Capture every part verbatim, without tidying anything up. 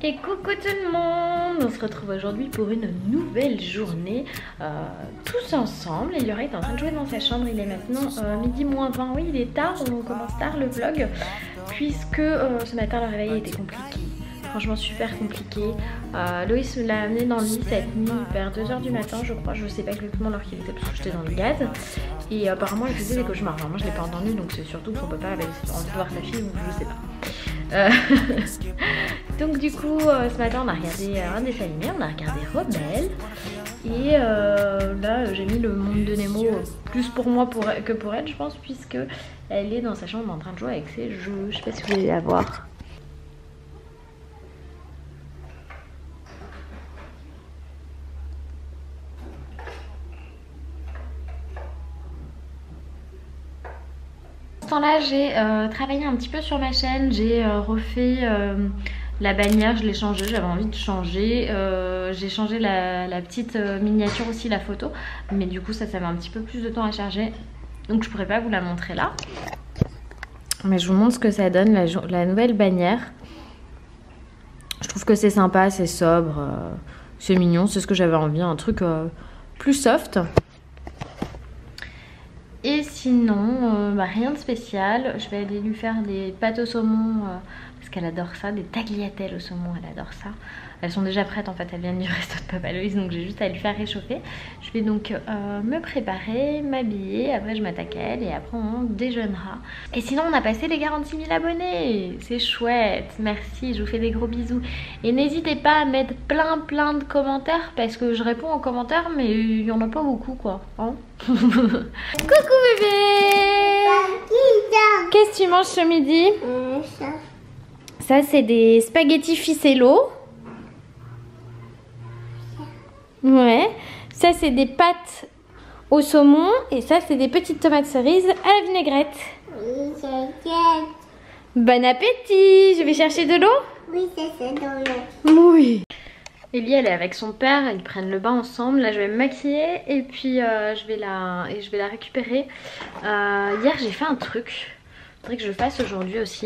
Et coucou tout le monde, on se retrouve aujourd'hui pour une nouvelle journée euh, tous ensemble. Et Liora est en train de jouer dans sa chambre, il est maintenant euh, midi moins vingt, oui il est tard, on commence tard le vlog puisque euh, ce matin le réveil était compliqué, franchement super compliqué. euh, Loïs me l'a amené dans le lit cette nuit vers deux heures du matin je crois, je sais pas exactement l'heure qu'il était parce que j'étais dans le gaz. Et euh, apparemment elle faisait des cauchemars, enfin, moi je l'ai pas entendu donc c'est surtout que son papa avait envie de voir sa fille ou je sais pas. Euh, donc du coup euh, ce matin on a regardé euh, un dessin animé, on a regardé Rebelle. Et euh, là j'ai mis le monde de Nemo plus pour moi pour, que pour elle je pense, puisque elle est dans sa chambre en train de jouer avec ses jeux. Je sais pas si vous allez la voir. Là j'ai euh, travaillé un petit peu sur ma chaîne, j'ai euh, refait euh, la bannière, je l'ai changée, j'avais envie de changer, euh, j'ai changé la, la petite euh, miniature aussi, la photo, mais du coup ça ça met un petit peu plus de temps à charger, donc je pourrais pas vous la montrer là, mais je vous montre ce que ça donne, la, la nouvelle bannière. Je trouve que c'est sympa, c'est sobre, euh, c'est mignon, c'est ce que j'avais envie, un truc euh, plus soft. Et sinon, euh, bah, rien de spécial. Je vais aller lui faire des pâtes au saumon euh, parce qu'elle adore ça, des tagliatelles au saumon, elle adore ça. Elles sont déjà prêtes en fait, elles viennent du resto de Papa Loïs, donc j'ai juste à lui faire réchauffer. Je vais donc euh, me préparer, m'habiller, après je m'attaque à elle et après on déjeunera. Et sinon on a passé les quarante-six mille abonnés, c'est chouette, merci, je vous fais des gros bisous. Et n'hésitez pas à mettre plein plein de commentaires parce que je réponds aux commentaires mais il n'y en a pas beaucoup quoi. Hein. Coucou bébé. Qu'est-ce que tu manges ce midi? Ça c'est des spaghettis ficello. Ouais, ça c'est des pâtes au saumon et ça c'est des petites tomates cerises à la vinaigrette. Bon appétit. Je vais chercher de l'eau. Oui, c'est dans l'eau. Oui. Ellie elle est avec son père, ils prennent le bain ensemble. Là je vais me maquiller et puis euh, je vais la et je vais la récupérer. Euh, hier j'ai fait un truc, faudrait que je le fasse aujourd'hui aussi.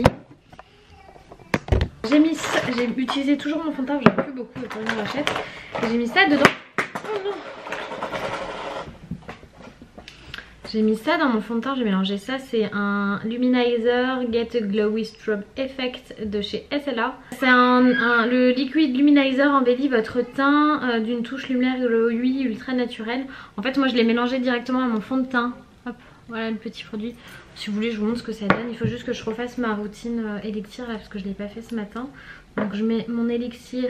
J'ai mis, j'ai utilisé toujours mon fond de teint, j'en ai plus beaucoup le temps que je l'achète. J'ai mis ça dedans. Oh j'ai mis ça dans mon fond de teint, j'ai mélangé ça, c'est un Luminizer Get a Glowy Strobe Effect de chez S L A. C'est un, un, le liquide Luminizer embellit votre teint euh, d'une touche lumière glowy ultra naturelle. En fait moi je l'ai mélangé directement à mon fond de teint. Hop, voilà le petit produit. Si vous voulez je vous montre ce que ça donne, il faut juste que je refasse ma routine euh, élixir là parce que je ne l'ai pas fait ce matin. Donc je mets mon élixir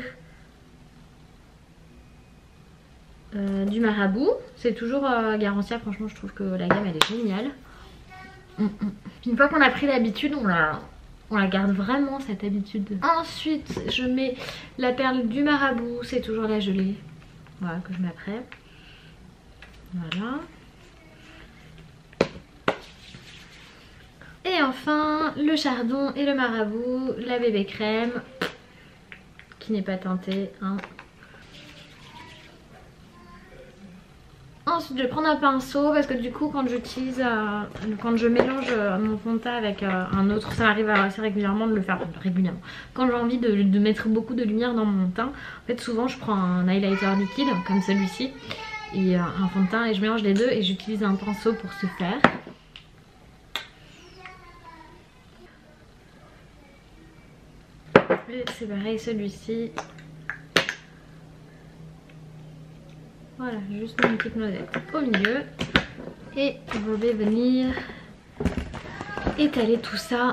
Euh, du Marabout, c'est toujours euh, Garantia, franchement je trouve que la gamme elle est géniale. Mm -mm. Une fois qu'on a pris l'habitude, on la, on la garde vraiment cette habitude. Ensuite je mets la perle du Marabout, c'est toujours la gelée, voilà que je mets après. Voilà. Et enfin le chardon et le Marabout, la bébé crème qui n'est pas teintée hein. Ensuite je vais prendre un pinceau parce que du coup quand j'utilise, euh, quand je mélange euh, mon fond de teint avec euh, un autre, ça m'arrive assez régulièrement de le faire, régulièrement. Quand j'ai envie de, de mettre beaucoup de lumière dans mon teint, en fait souvent je prends un highlighter liquide comme celui-ci et euh, un fond de teint et je mélange les deux et j'utilise un pinceau pour ce faire. Et c'est pareil celui-ci. Voilà, juste une petite noisette au milieu. Et je vais venir étaler tout ça.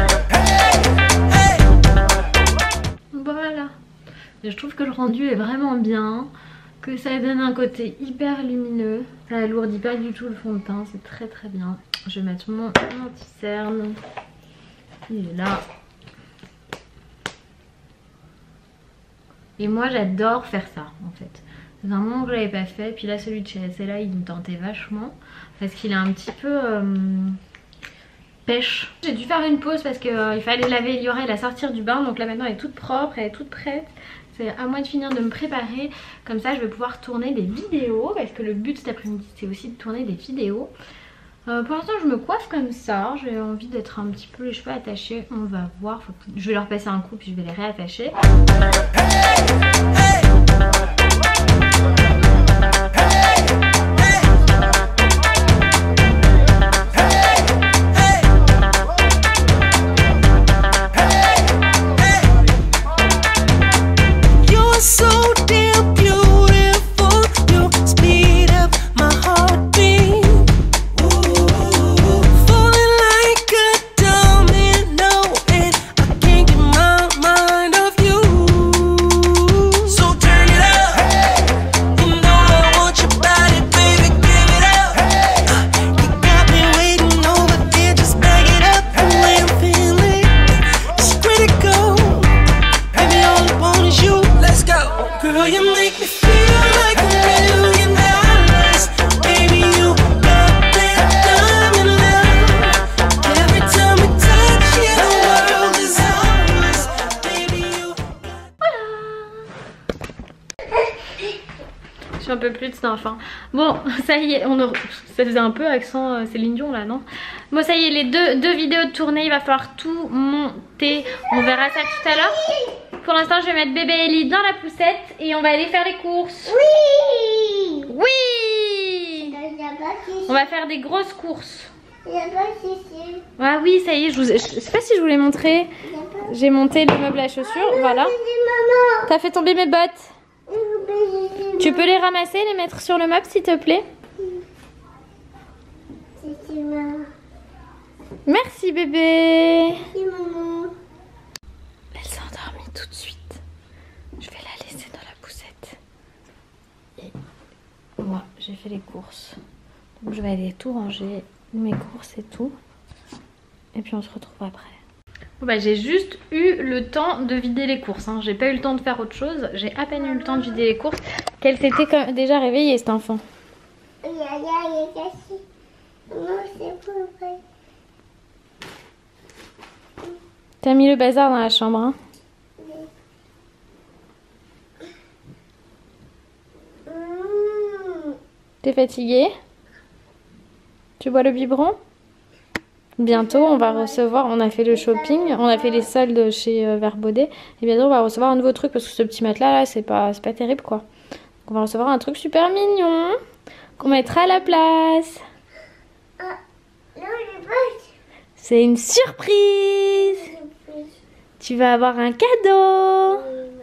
Voilà. Et je trouve que le rendu est vraiment bien. Que ça donne un côté hyper lumineux. Ça alourdit pas du tout le fond de teint. C'est très très bien. Je vais mettre mon anti-cerne. Il est là. Et moi j'adore faire ça en fait. C'est un moment que je l'avais pas fait, puis là celui de chez S L A il me tentait vachement parce qu'il est un petit peu euh, pêche. J'ai dû faire une pause parce qu'il euh, fallait laver Liora et la sortir du bain, donc là maintenant elle est toute propre, elle est toute prête. C'est à moi de finir de me préparer, comme ça je vais pouvoir tourner des vidéos parce que le but cet après-midi c'est aussi de tourner des vidéos. Euh, pour l'instant je me coiffe comme ça, j'ai envie d'être un petit peu les cheveux attachés, on va voir, faut... je vais leur passer un coup puis je vais les réattacher. Un peu plus de cet enfant. Bon, ça y est, on a... ça faisait un peu accent euh, Céline Dion là, non? Bon, ça y est, les deux, deux vidéos de tournée, il va falloir tout monter. On verra ça tout à l'heure. Pour l'instant, je vais mettre bébé Ellie dans la poussette et on va aller faire les courses. Oui. Oui. On va faire des grosses courses. Ah oui, ça y est, je, vous... je sais pas si je vous l'ai montré. J'ai monté le meuble à chaussures, voilà. T'as fait tomber mes bottes. Tu peux les ramasser et les mettre sur le meuble s'il te plaît? Merci bébé. Elle s'est endormie tout de suite. Je vais la laisser dans la poussette. Et moi j'ai fait les courses. Donc je vais aller tout ranger, mes courses et tout. Et puis on se retrouve après. Bon bah, j'ai juste eu le temps de vider les courses, hein. J'ai pas eu le temps de faire autre chose. J'ai à peine eu le temps de vider les courses qu'elle s'était comme... déjà réveillée cet enfant. T'as mis le bazar dans la chambre, hein? T'es fatiguée? Tu bois le biberon? Bientôt on va recevoir, on a fait le shopping, on a fait les soldes chez euh, Verbaudet. Et bientôt on va recevoir un nouveau truc parce que ce petit matelas là c'est pas, c'est pas terrible quoi. Donc on va recevoir un truc super mignon qu'on mettra à la place. C'est une surprise. Tu vas avoir un cadeau.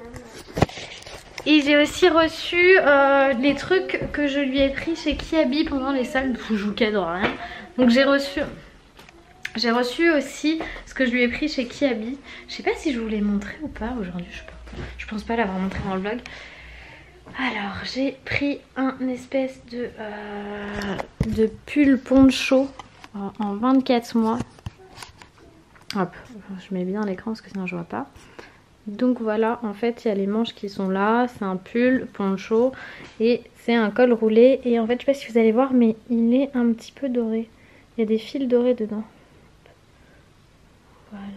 Et j'ai aussi reçu euh, les trucs que je lui ai pris chez Kiabi pendant les soldes. Je vous cadeau rien. Donc j'ai reçu... J'ai reçu aussi ce que je lui ai pris chez Kiabi. Je sais pas si je vous l'ai montré ou pas aujourd'hui. Je, je pense pas l'avoir montré dans le vlog. Alors j'ai pris un espèce de, euh, de pull poncho en vingt-quatre mois. Hop, je mets bien l'écran parce que sinon je vois pas. Donc voilà, en fait il y a les manches qui sont là. C'est un pull poncho et c'est un col roulé. Et en fait je sais pas si vous allez voir mais il est un petit peu doré. Il y a des fils dorés dedans. Voilà.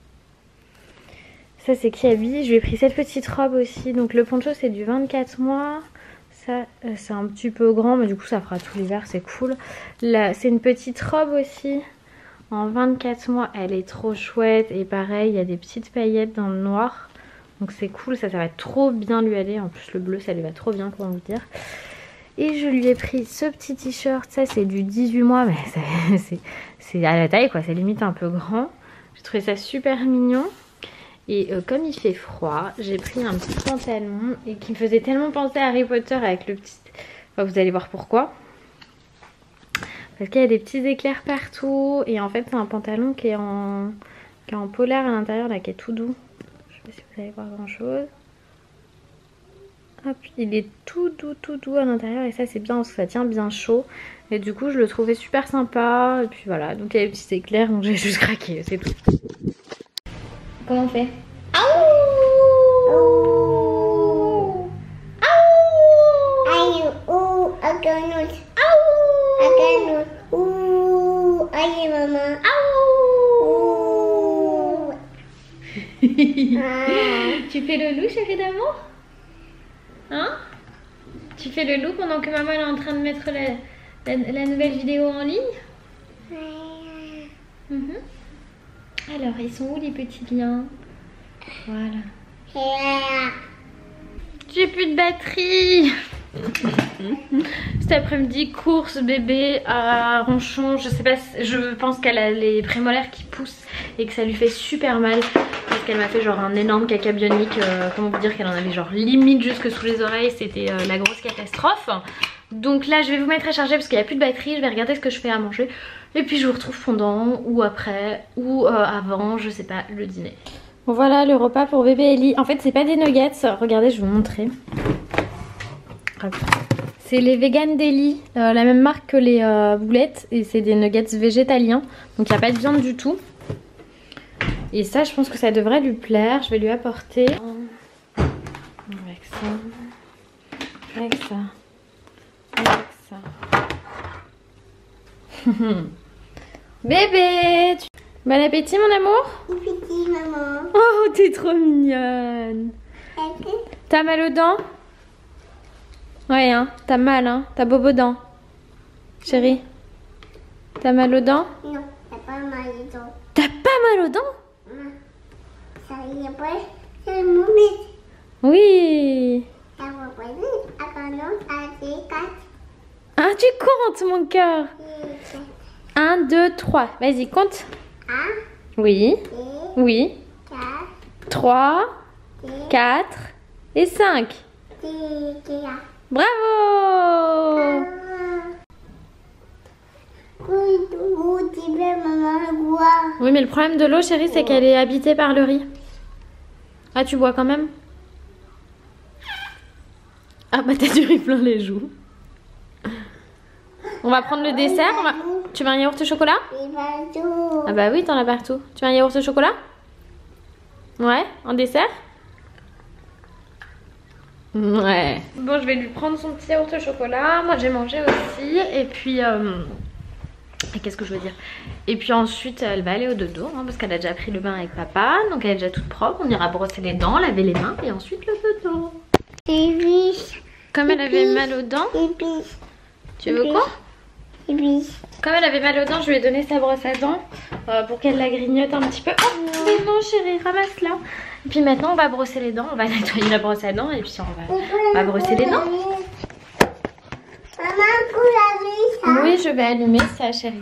Ça c'est Kiabi. Je lui ai pris cette petite robe aussi. Donc le poncho c'est du vingt-quatre mois. Ça euh, c'est un petit peu grand mais du coup ça fera tout l'hiver, c'est cool. Là c'est une petite robe aussi. En vingt-quatre mois, elle est trop chouette. Et pareil, il y a des petites paillettes dans le noir. Donc c'est cool, ça, ça va trop bien lui aller. En plus le bleu ça lui va trop bien, comment vous dire. Et je lui ai pris ce petit t-shirt. Ça c'est du dix-huit mois, mais c'est à la taille quoi, c'est limite un peu grand. J'ai trouvé ça super mignon. Et euh, comme il fait froid, j'ai pris un petit pantalon. Et qui me faisait tellement penser à Harry Potter avec le petit... Enfin, vous allez voir pourquoi. Parce qu'il y a des petits éclairs partout. Et en fait c'est un pantalon qui est en, qui est en polaire à l'intérieur là, qui est tout doux. Je sais pas si vous allez voir grand chose. Hop, il est tout doux tout doux à l'intérieur. Et ça c'est bien parce que ça tient bien chaud. Et du coup je le trouvais super sympa. Et puis voilà, donc il y a des petits éclairs. Donc j'ai juste craqué, c'est tout. Comment on fait? Tu fais le loup, chérie d'amour? Hein? Tu fais le loup pendant que maman est en train de mettre la, la, la nouvelle vidéo en ligne? Mmh. Alors, ils sont où les petits liens? Voilà. J'ai plus de batterie. Cet après-midi, course bébé à Ronchon. Je sais pas, je pense qu'elle a les prémolaires qui poussent et que ça lui fait super mal. Parce qu'elle m'a fait genre un énorme caca bionique. Euh, comment vous dire qu'elle en avait genre limite jusque sous les oreilles. C'était euh, la grosse catastrophe. Donc là, je vais vous mettre à charger parce qu'il n'y a plus de batterie. Je vais regarder ce que je fais à manger. Et puis je vous retrouve pendant ou après ou euh, avant, je sais pas, le dîner. Bon voilà le repas pour bébé Ellie. En fait c'est pas des nuggets, regardez je vais vous montrer. C'est les vegan d'Ellie, euh, la même marque que les euh, boulettes. Et c'est des nuggets végétaliens. Donc il n'y a pas de viande du tout. Et ça je pense que ça devrait lui plaire. Je vais lui apporter. Avec ça. Avec ça. Avec ça. Bébé tu... Bon appétit mon amour. Bon appétit maman. Oh t'es trop mignonne. T'as mal aux dents? Ouais hein, t'as mal hein, t'as bobo dents. Chérie, t'as mal aux dents? Non, t'as pas mal aux dents. T'as pas mal aux dents? Non. Ça y est pas, c'est mon bébé. Oui. Ça va pas vite. Attends, non, ça c'est quatre. Ah tu comptes mon cœur. Un, deux, trois. Vas-y compte. Un, Oui. deux, Oui. quatre, Trois, deux, quatre et cinq. deux, quatre. Bravo. Oui mais le problème de l'eau chérie c'est qu'elle est habitée par le riz. Ah tu bois quand même? Ah bah t'as du riz plein les joues. On va prendre le dessert. On va... Tu veux un yaourt au chocolat? Ah bah oui t'en as partout. Tu veux un yaourt au chocolat? Ouais, en dessert? Ouais. Bon je vais lui prendre son petit yaourt au chocolat. Moi j'ai mangé aussi. Et puis... Euh... Et qu'est-ce que je veux dire? Et puis ensuite elle va aller au dodo hein, parce qu'elle a déjà pris le bain avec papa. Donc elle est déjà toute propre. On ira brosser les dents, laver les mains et ensuite le dodo. Comme elle avait mal aux dents. Tu veux quoi? Comme elle avait mal aux dents, je lui ai donné sa brosse à dents euh, pour qu'elle la grignote un petit peu. Oh mais non chérie, ramasse-la. Et puis maintenant on va brosser les dents. On va nettoyer la brosse à dents et puis on va, on va brosser les dents. Maman, pour laver ça. Oui, je vais allumer ça chérie.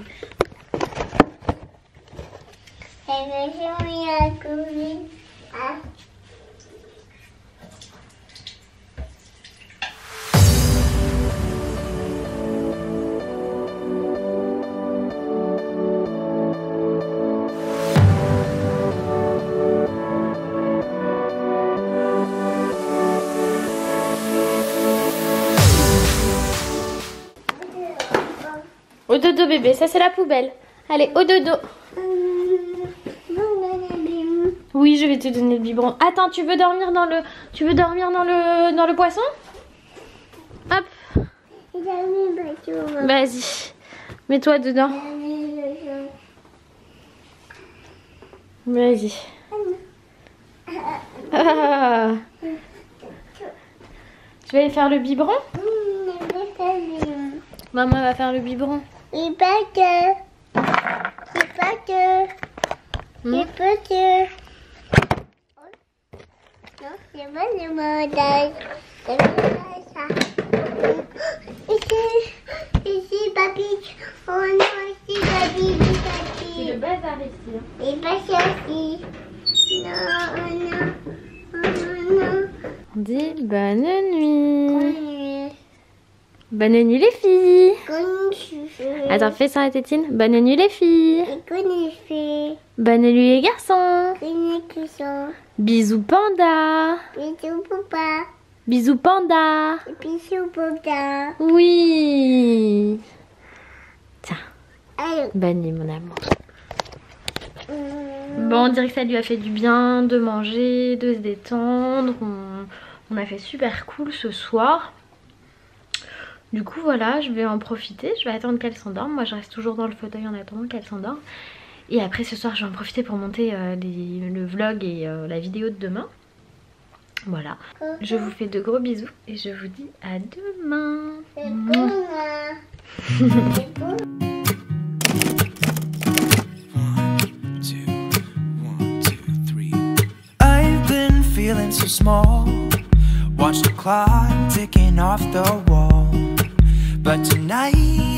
Au dodo bébé, ça c'est la poubelle. Allez, au dodo. Oui, je vais te donner le biberon. Attends, tu veux dormir dans le tu veux dormir dans le dans le poisson? Hop. Vas-y. Mets-toi dedans. Vas-y. Ah. Tu vas aller faire le biberon? Maman va faire le biberon. Et pas que. C'est pas que. C'est pas que. Non, c'est pas le modèle. C'est pas ça. Ici, ici, papi. Oh non, ici, papi, papi. C'est le bazar ici. Et pas ça aussi. Non, non. Non, non. On dit bonne nuit. Bonne Bonne nuit les filles. nuit. Attends, fais ça à tétine. Bonne nuit les filles. Bonne nuit. Bonne nuit les garçons. Bonne nuit. Bisous panda. Bisous, papa. Bisous panda. Bisous, papa. Oui. Tiens, Allez. bonne nuit mon amour. Bon, on dirait que ça lui a fait du bien de manger, de se détendre. On, on a fait super cool ce soir. Du coup voilà, je vais en profiter, je vais attendre qu'elle s'endorme. Moi je reste toujours dans le fauteuil en attendant qu'elle s'endorme. Et après ce soir je vais en profiter pour monter euh, les, le vlog et euh, la vidéo de demain. Voilà, je vous fais de gros bisous et je vous dis à demain. C'est pour moi. C'est pour moi. so small. Watch the clock ticking off the wall. But tonight